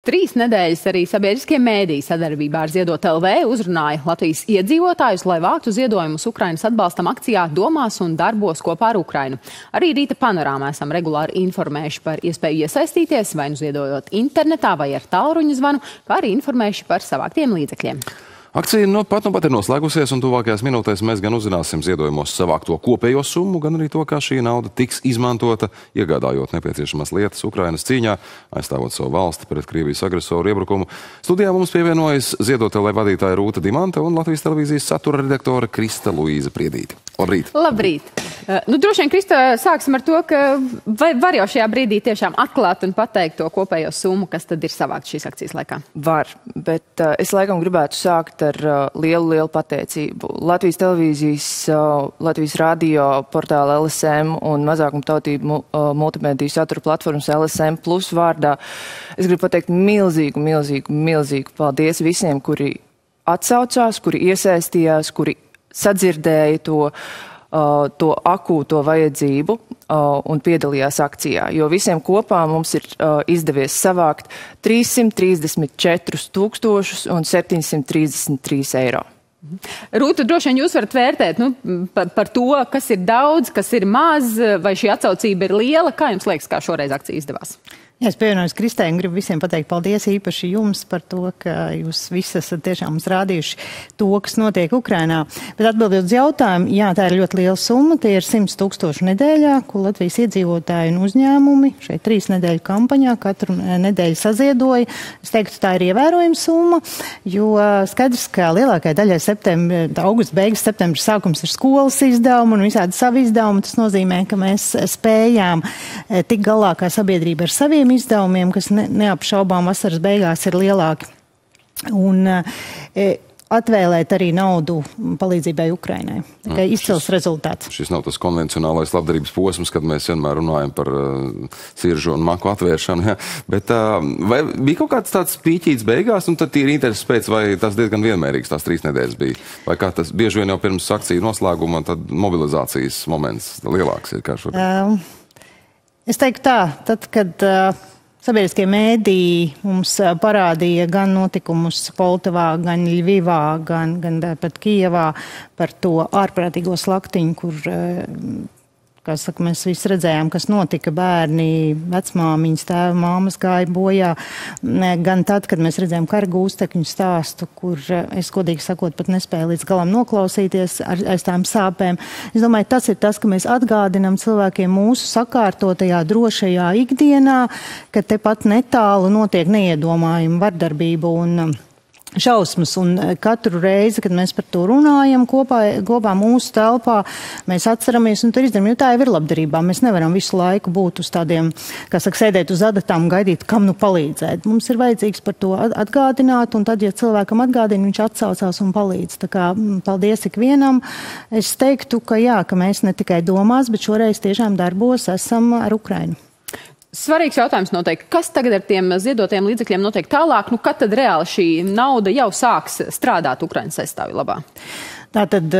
3 nedēļas arī sabiedriskie mēdīji sadarbībā ar Ziedot LV uzrunāja Latvijas iedzīvotājus, lai vāktu ziedojumus Ukrainas atbalstam akcijā Domās un darbos kopā ar Ukrainu. Arī Rīta panorāmā esam regulāri informējuši par iespēju iesaistīties, vai nu ziedojot internetā vai ar tālruņa zvanu, kā arī informējuši par savāktiem līdzekļiem. Akcija pat ir noslēgusies, un tuvākajās minūtēs mēs gan uzzināsim ziedojumos savākto kopējo summu, gan arī to, kā šī nauda tiks izmantota, iegādājot nepieciešamās lietas Ukrainas cīņā, aizstāvot savu valsti pret Krievijas agresoru iebrukumu. Studijā mums pievienojas Ziedot LV vadītāja Rūta Dimanta un Latvijas televīzijas satura redaktore Krista Luīza Priedīte. Labrīt! Labrīt! Droši vien, Krista, sāksim ar to, ka var jau šajā brīdī tiešām atklāt un pateikt to kopējo summu, kas tad ir savākt šīs akcijas laikā? Var, bet es laikam gribētu sākt ar lielu pateicību. Latvijas televīzijas, Latvijas radio portāla LSM un mazākumtautību multimediju satura platformas LSM Plus vārdā. Es gribu pateikt milzīgu paldies visiem, kuri atsaucās, kuri iesaistījās, kuri sadzirdēja to akūto vajadzību un piedalījās akcijā, jo visiem kopā mums ir izdevies savākt 334 733 eiro. Rūta, droši vien jūs varat vērtēt par to, kas ir daudz, kas ir maz, vai šī atsaucība ir liela. Kā jums liekas, kā šoreiz akcija izdevās? Es pievienojos Kristai un gribu visiem pateikt paldies īpaši jums par to, ka jūs visi esat tiešām mums rādījuši to, kas notiek Ukrainā. Bet atbildot uz jautājumu, jā, tā ir ļoti liela summa, tie ir 100 000 nedēļā, ko Latvijas iedzīvotāji un uzņēmumi šeit 3 nedēļu kampaņā katru nedēļu saziedoja. Es teiktu, tā ir ievērojama summa, jo skaidrs, ka lielākai daļai augusta beigas, septembra sākums ir skolas izdevumi un visādi savi izdevumi. Tas nozīmē, ka mēs spējām tik galā kā sabiedrība ar saviem izdevumiem, kas neapšaubām vasaras beigās ir lielāki. Un atvēlēt arī naudu palīdzībai Ukrainai. Tikai izcils rezultāts. Šis nav tas konvencionālais labdarības posms, kad mēs vienmēr runājam par siržu un maku atvēršanu. Ja? Bet vai bija kaut kāds tāds pīķīts beigās, un tad ir intereses pēc, vai tas diezgan vienmērīgs tās 3 nedēļas bija? Vai kā tas bieži vien jau pirms akciju noslēguma, tad mobilizācijas moments lielāks ir kā šodien? Es teiktu tā, tad, kad sabiedriskie mēdīji mums parādīja gan notikumus Poltavā, gan Ļvivā, gan pat Kijevā par to ārprātīgo slaktiņu, kur, kā saka, mēs visi redzējām, kas notika, bērni, vecmāmiņas, tēva, māmas gāja bojā, gan tad, kad mēs redzējām kara gūstekņu stāstu, kur es, godīgi sakot, pat nespēju līdz galam noklausīties aiz tām sāpēm. Es domāju, tas ir tas, ka mēs atgādinam cilvēkiem mūsu sakārtotajā, drošajā ikdienā, ka tepat netālu notiek neiedomājuma vardarbība un šausmas, un katru reizi, kad mēs par to runājam kopā mūsu telpā, mēs atceramies, un tur izdarām, jo tā jau ir labdarībā. Mēs nevaram visu laiku būt uz tādiem, kā saka, sēdēt uz adatām un gaidīt, kam nu palīdzēt. Mums ir vajadzīgs par to atgādināt, un tad, ja cilvēkam atgādina, viņš atsaucās un palīdz. Tā kā paldies ikvienam. Es teiktu, ka jā, ka mēs ne tikai domās, bet šoreiz tiešām darbos esam ar Ukrainu. Svarīgs jautājums noteikti. Kas tagad ar tiem ziedotiem līdzekļiem notiek tālāk? Kad tad reāli šī nauda jau sāks strādāt Ukrainas aizstāvju labā? Tātad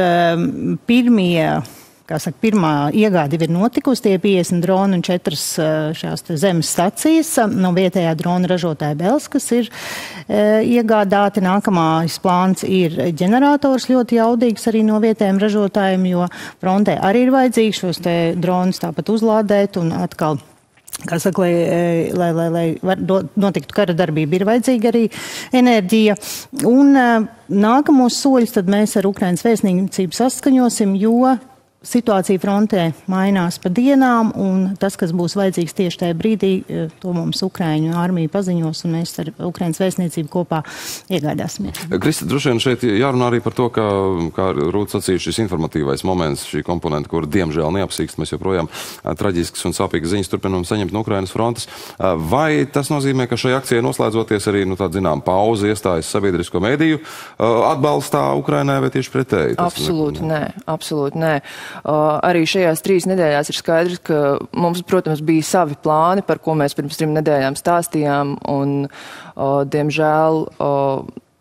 pirmā iegāde ir notikusi, tie 50 droni un 4 šās zemes stacijas no vietējā drona ražotāja Bels, kas ir iegādāti. Nākamais plāns ir ģenerators ļoti jaudīgs arī no vietējiem ražotājiem, jo frontē arī ir vajadzīgs šos te dronus tāpat uzlādēt un atkal, kā saka, lai notiktu kara darbība, ir vajadzīga arī enerģija. Un nākamos soļus tad mēs ar Ukrainas vēstniecību saskaņosim, jo situācija frontē mainās pa dienām, un tas, kas būs vajadzīgs tieši tajā brīdī, to mums Ukraiņu armija paziņos, un mēs ar Ukrainas vēstniecību kopā iegādāsimies. Krista, droši vien šeit jārunā arī par to, kā Rūta sacīja, šis informatīvais moments, šī komponenta, kur diemžēl neapsīkst, mēs joprojām traģiskas un sāpīgas ziņas turpinām saņemt no Ukrainas frontes. Vai tas nozīmē, ka šai akcijai noslēdzoties arī, tāda zinām, pauze iestājas sabiedrisko mēdīju atbalstā Ukrainai, vai tieši pretēji? Absolūti nē. Arī šajās 3 nedēļās ir skaidrs, ka mums, protams, bija savi plāni, par ko mēs pirms 3 nedēļām stāstījām, un, diemžēl,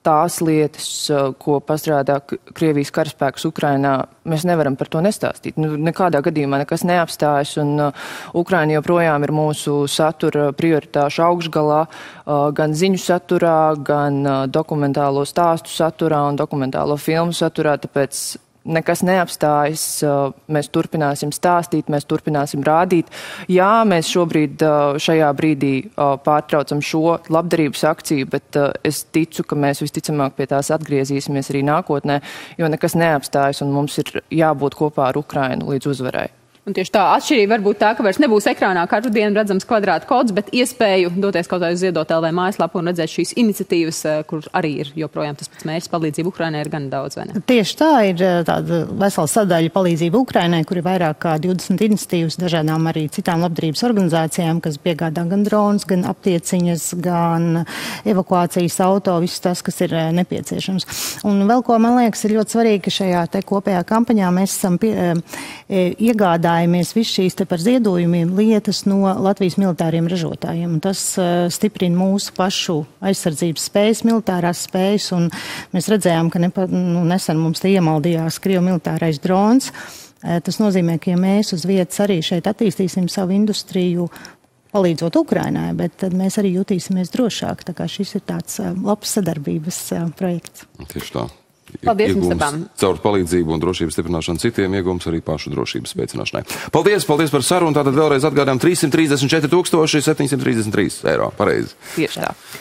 tās lietas, ko pastrādā Krievijas karaspēks Ukrainā, mēs nevaram par to nestāstīt. Nekādā gadījumā nekas neapstājas, un Ukraina joprojām ir mūsu satura prioritāšu augšgalā, gan ziņu saturā, gan dokumentālo stāstu saturā un dokumentālo filmu saturā, tāpēc nekas neapstājas, mēs turpināsim stāstīt, mēs turpināsim rādīt. Jā, mēs šobrīd šajā brīdī pārtraucam šo labdarības akciju, bet es ticu, ka mēs visticamāk pie tās atgriezīsimies arī nākotnē, jo nekas neapstājas un mums ir jābūt kopā ar Ukrainu līdz uzvarai. Un tieši tā atšķirība var būt tā, ka vairs nebūs ekrānā katru dienu redzams kvadrāta kods, bet iespēju doties kaut uz Ziedot.lv mājaslapu un redzēt šīs iniciatīvas, kur arī ir joprojām tas pats mērķis palīdzību Ukrainai, ir gan daudz, vai ne? Tieši tā, ir tāda vesela sadaļa palīdzību Ukrainai, kur ir vairāk kā 20 iniciatīvas dažādām arī citām labdarības organizācijām, kas piegādā gan drons, gan aptieciņas, gan evakuācijas auto, viss tas, kas ir nepieciešams. Un vēl ko man liekas ir ļoti svarīgi, ka šajā te kopējā kampaņā mēs esam iegādājamies visu šīs te par ziedojumiem lietas no Latvijas militāriem ražotājiem. Un tas stiprina mūsu pašu aizsardzības spējas, militārās spējas, un mēs redzējām, ka nesen mums te iemaldījās Krievu militārais drons. Tas nozīmē, ka ja mēs uz vietas arī šeit attīstīsim savu industriju, palīdzot Ukrainai, bet tad mēs arī jutīsimies drošāk. Tā kā šis ir tāds labs sadarbības projekts. Tieši tā. Paldies jums abām. Caur palīdzību un drošības stiprināšanu citiem iegums arī pašu drošības spēcināšanai. Paldies par sarunu. Tātad vēlreiz atgādām 334 733 eiro. Pareizi. Tieši tā.